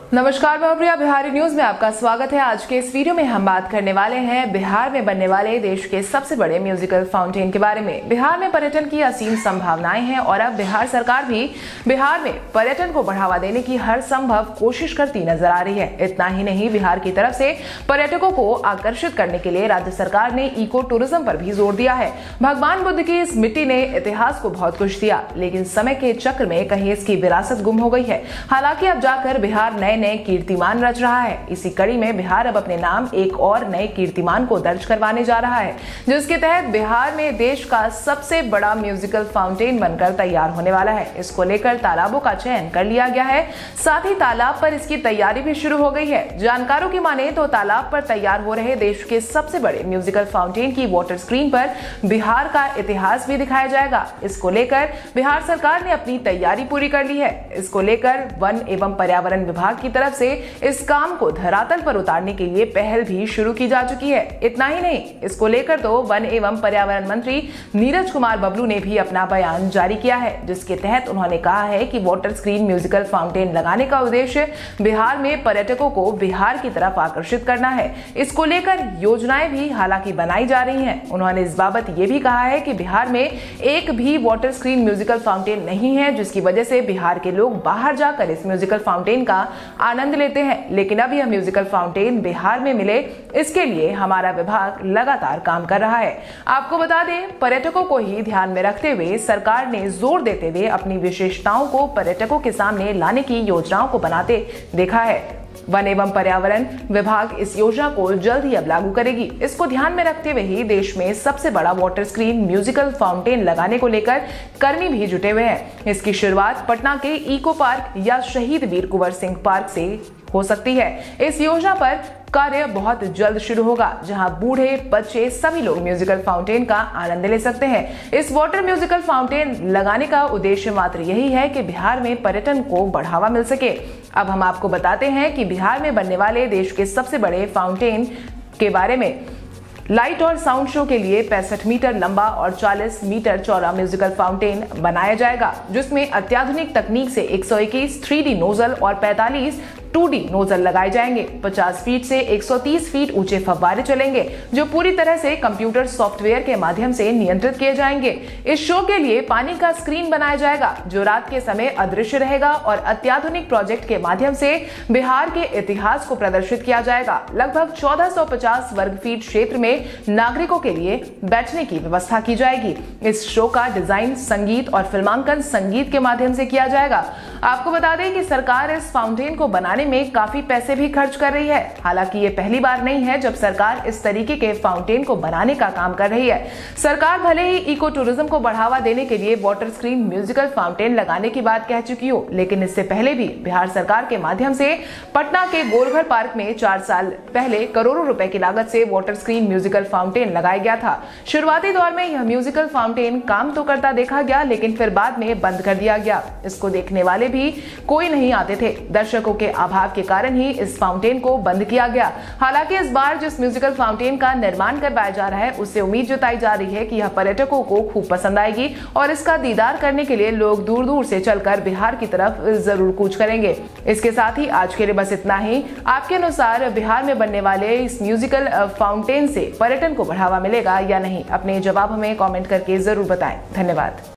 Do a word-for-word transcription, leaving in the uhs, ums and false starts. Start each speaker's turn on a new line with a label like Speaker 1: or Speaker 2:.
Speaker 1: नमस्कार, मैं प्रिया। बिहारी न्यूज में आपका स्वागत है। आज के इस वीडियो में हम बात करने वाले हैं बिहार में बनने वाले देश के सबसे बड़े म्यूजिकल फाउंटेन के बारे में। बिहार में पर्यटन की असीम संभावनाएं हैं और अब बिहार सरकार भी बिहार में पर्यटन को बढ़ावा देने की हर संभव कोशिश करती नजर आ रही है। इतना ही नहीं, बिहार की तरफ से पर्यटकों को आकर्षित करने के लिए राज्य सरकार ने इको टूरिज्म पर भी जोर दिया है। भगवान बुद्ध की इस मिट्टी ने इतिहास को बहुत कुछ दिया, लेकिन समय के चक्र में कहीं इसकी विरासत गुम हो गई है। हालांकि अब जाकर बिहार नए नए कीर्तिमान रच रहा है। इसी कड़ी में बिहार अब अपने नाम एक और नए कीर्तिमान को दर्ज करवाने जा रहा है, जिसके तहत बिहार में देश का सबसे बड़ा म्यूजिकल फाउंटेन बनकर तैयार होने वाला है। इसको लेकर तालाबों का चयन कर लिया गया है, साथ ही तालाब पर इसकी तैयारी भी शुरू हो गई है। जानकारों की माने तो तालाब पर तैयार हो रहे देश के सबसे बड़े म्यूजिकल फाउंटेन की वाटर स्क्रीन पर बिहार का इतिहास भी दिखाया जाएगा। इसको लेकर बिहार सरकार ने अपनी तैयारी पूरी कर ली है। इसको लेकर वन एवं पर्यावरण विभाग की तरफ से इस काम को धरातल पर उतारने के लिए पहल भी शुरू की जा चुकी है। इतना ही नहीं, इसको लेकर तो वन एवं पर्यावरण मंत्री नीरज कुमार बबलू ने भी अपना बयान जारी किया है, जिसके तहत उन्होंने कहा है कि वाटर स्क्रीन म्यूजिकल फाउंटेन लगाने का उद्देश्य बिहार में पर्यटकों को बिहार की तरफ आकर्षित करना है। इसको लेकर योजनाएं भी हालांकि बनाई जा रही हैं। उन्होंने इस बाबत ये भी कहा है कि बिहार में एक भी वाटर स्क्रीन म्यूजिकल फाउंटेन नहीं है, जिसकी वजह से बिहार के लोग बाहर जाकर इस म्यूजिकल फाउंटेन का आनंद लेते हैं। लेकिन अब यह म्यूजिकल फाउंटेन बिहार में मिले, इसके लिए हमारा विभाग लगातार काम कर रहा है। आपको बता दें, पर्यटकों को ही ध्यान में रखते हुए सरकार ने जोर देते हुए अपनी विशेषताओं को पर्यटकों के सामने लाने की योजनाओं को बनाते देखा है। वन एवं पर्यावरण विभाग इस योजना को जल्द ही अब लागू करेगी। इसको ध्यान में रखते हुए ही देश में सबसे बड़ा वाटर स्क्रीन म्यूजिकल फाउंटेन लगाने को लेकर कर्मी भी जुटे हुए हैं। इसकी शुरुआत पटना के इको पार्क या शहीद वीर कुंवर सिंह पार्क से हो सकती है। इस योजना पर कार्य बहुत जल्द शुरू होगा, जहां बूढ़े बच्चे सभी लोग म्यूजिकल फाउंटेन का आनंद ले सकते हैं। इस वाटर म्यूजिकल फाउंटेन लगाने का उद्देश्य मात्र यही है कि बिहार में पर्यटन को बढ़ावा मिल सके। अब हम आपको बताते हैं कि बिहार में बनने वाले देश के सबसे बड़े फाउंटेन के बारे में। लाइट और साउंड शो के लिए पैंसठ मीटर लंबा और चालीस मीटर चौड़ा म्यूजिकल फाउंटेन बनाया जाएगा, जिसमें अत्याधुनिक तकनीक से एक सौ इक्कीस थ्री डी नोजल और पैंतालीस टू डी नोजल लगाए जाएंगे। पचास फीट से एक सौ तीस फीट ऊंचे फव्वारे चलेंगे, जो पूरी तरह से कंप्यूटर सॉफ्टवेयर के माध्यम से नियंत्रित किए जाएंगे। इस शो के लिए पानी का स्क्रीन बनाया जाएगा, जो रात के समय अदृश्य रहेगा और अत्याधुनिक प्रोजेक्ट के माध्यम से बिहार के इतिहास को प्रदर्शित किया जाएगा। लगभग चौदह सौ पचास वर्ग फीट क्षेत्र में नागरिकों के लिए बैठने की व्यवस्था की जाएगी। इस शो का डिजाइन, संगीत और फिल्मांकन संगीत के माध्यम से किया जाएगा। आपको बता दें कि सरकार इस फाउंटेन को बनाने में काफी पैसे भी खर्च कर रही है। हालांकि ये पहली बार नहीं है जब सरकार इस तरीके के फाउंटेन को बनाने का काम कर रही है। सरकार भले ही इको टूरिज्म को बढ़ावा देने के लिए वाटर स्क्रीन म्यूजिकल फाउंटेन लगाने की बात कह चुकी हो, लेकिन इससे पहले भी बिहार सरकार के माध्यम से पटना के गोलघर पार्क में चार साल पहले करोड़ों रुपए की लागत से वाटर स्क्रीन म्यूजिकल फाउंटेन लगाया गया था। शुरुआती दौर में यह म्यूजिकल फाउंटेन काम तो करता देखा गया, लेकिन फिर बाद में बंद कर दिया गया। इसको देखने वाले भी कोई नहीं आते थे। दर्शकों के अभाव के कारण ही इस फाउंटेन को बंद किया गया। हालांकि इस बार जिस म्यूजिकल फाउंटेन का निर्माण करवाया जा रहा है, उससे उम्मीद जताई जा रही है कि यह पर्यटकों को खूब पसंद आएगी और इसका दीदार करने के लिए लोग दूर दूर से चलकर बिहार की तरफ जरूर कूच करेंगे। इसके साथ ही आज के लिए बस इतना ही। आपके अनुसार बिहार में बनने वाले इस म्यूजिकल फाउंटेन से पर्यटन को बढ़ावा मिलेगा या नहीं? अपने जवाब हमें कॉमेंट करके जरूर बताएं। धन्यवाद।